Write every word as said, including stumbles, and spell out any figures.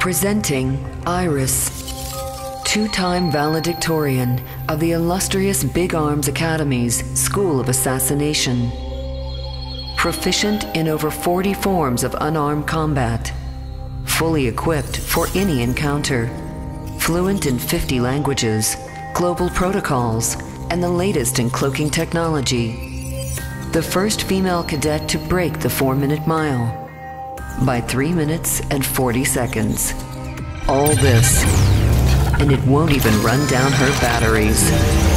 Presenting Iris, two-time valedictorian of the illustrious Big Arms Academy's School of Assassination. Proficient in over forty forms of unarmed combat. Fully equipped for any encounter. Fluent in fifty languages, global protocols, and the latest in cloaking technology. The first female cadet to break the four-minute mile by three minutes and forty seconds. All this, and it won't even run down her batteries.